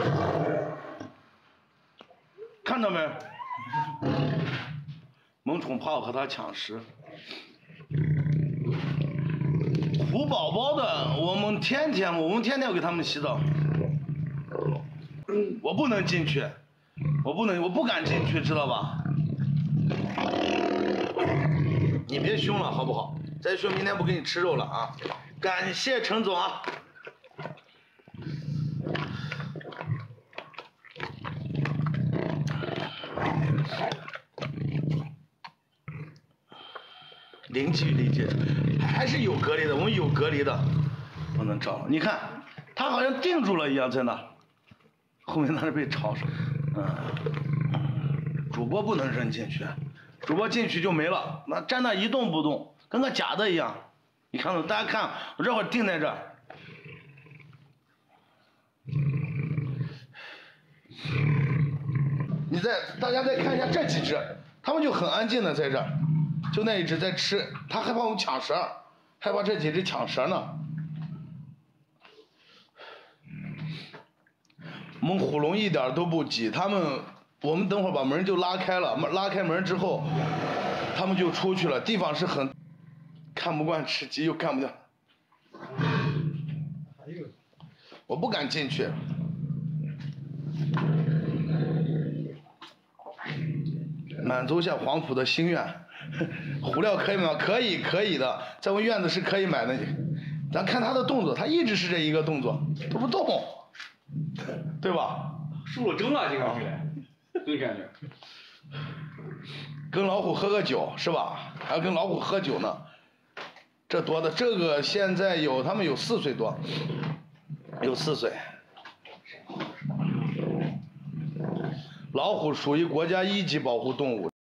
看到没？萌宠怕我和它抢食。虎宝宝的，我们天天要给他们洗澡。我不能进去，我不敢进去，知道吧？你别凶了，好不好？再凶，明天不给你吃肉了啊！感谢陈总啊！零距离接触，还是有隔离的，我们有隔离的，不能照了。你看，他好像定住了一样，在那，后面那是被吵死。主播不能扔进去，主播进去就没了，那站那一动不动，跟个假的一样。你看到？大家看，我这会儿定在这儿。大家再看一下这几只，他们就很安静的在这儿。就那一只在吃，他害怕我们抢食，害怕这几只抢食呢。我们虎笼一点都不挤，我们等会儿把门就拉开了，拉开门之后，他们就出去了。地方是很看不惯吃鸡，又干不掉。我不敢进去。满足一下黄埔的心愿。虎料可以吗？可以的，在我们院子是可以买的。咱看他的动作，他一直是这一个动作，都不动，对吧？ 输了争了，这个这感觉。 跟老虎喝个酒是吧？还要跟老虎喝酒呢。这多的，这个现在他们有4岁多，有4岁。老虎属于国家1级保护动物。